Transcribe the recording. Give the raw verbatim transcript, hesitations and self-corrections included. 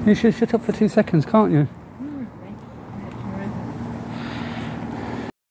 You should shut up for two seconds, can't you?